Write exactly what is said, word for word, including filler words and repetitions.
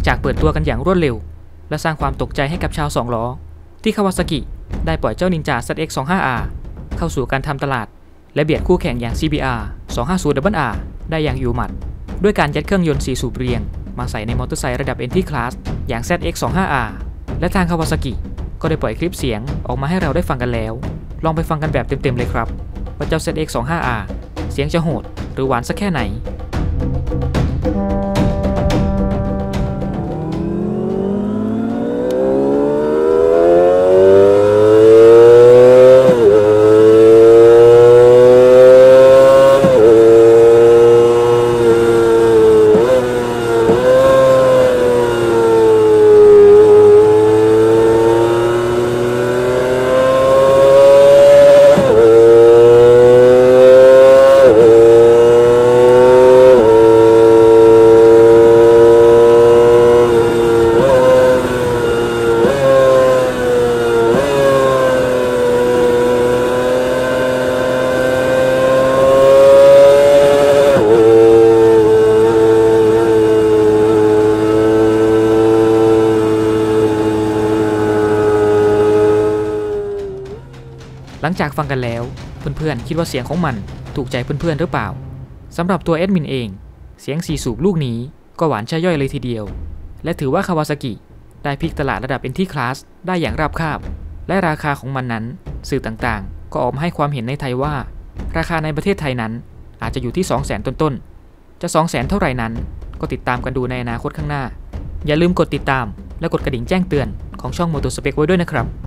จากเปิดตัวกันอย่างรวดเร็วและสร้างความตกใจให้กับชาวสองล้อที่คาวาซากิได้ปล่อยเจ้านินจา แซด เอ็กซ์ ยี่สิบห้า อาร์ เข้าสู่การทำตลาดและเบียดคู่แข่งอย่าง ซี บี อาร์ สองห้าศูนย์ ดับเบิล อาร์ ได้อย่างอยู่หมัดด้วยการยัดเครื่องยนต์สี่สูบเรียงมาใส่ในมอเตอร์ไซค์ระดับ Entry Class อย่าง แซด เอ็กซ์ ยี่สิบห้า อาร์ และทางคาวาซากิก็ได้ปล่อยคลิปเสียงออกมาให้เราได้ฟังกันแล้วลองไปฟังกันแบบเต็มๆเลยครับว่าเจ้า แซด เอ็กซ์ ยี่สิบห้า อาร์ เสียงจะโหดหรือหวานสักแค่ไหนหลังจากฟังกันแล้วเพื่อนๆคิดว่าเสียงของมันถูกใจเพื่อนๆหรือเปล่าสำหรับตัวแอดมินเองเสียงสี่สูบลูกนี้ก็หวานใช่ย่อยเลยทีเดียวและถือว่าคาวาซากิได้พลิกตลาดระดับ Entry Class ได้อย่างราบคาบและราคาของมันนั้นสื่อต่างๆก็ออกมาให้ความเห็นในไทยว่าราคาในประเทศไทยนั้นอาจจะอยู่ที่ สองแสน ต้นๆจะ สองแสน เท่าไหร่นั้นก็ติดตามกันดูในอนาคตข้างหน้าอย่าลืมกดติดตามและกดกระดิ่งแจ้งเตือนของช่อง Motor Spec ไว้ด้วยนะครับ